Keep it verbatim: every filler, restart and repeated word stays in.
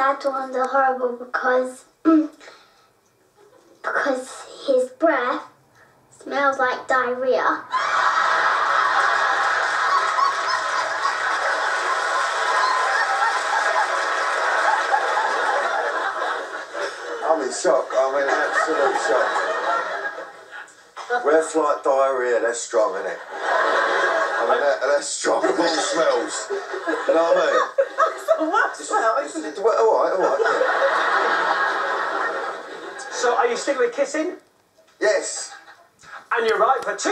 dad's ones are horrible because because his breath smells like diarrhea. I'm in shock. I'm in absolute shock. Breath like diarrhea, that's strong, isn't it? I mean, that, that's strong of all smells. You know what I mean? That's the worst smell, isn't it? Well, all right, all right. So, are you still with kissing? Yes. And you're right for two.